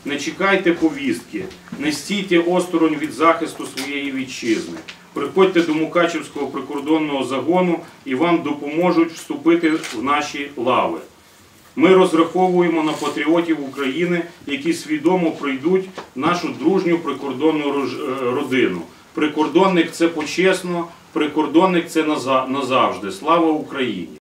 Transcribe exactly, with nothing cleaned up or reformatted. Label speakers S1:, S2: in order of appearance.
S1: Не чекайте повістки, не стійте осторонь від захисту своєї вітчизни. Приходьте до Мукачівського прикордонного загону і вам допоможуть вступити в наші лави. Ми розраховуємо на патріотів України, які свідомо прийдуть в нашу дружню прикордонну родину. Прикордонник – це почесно, прикордонник – це назавжди. Слава Україні!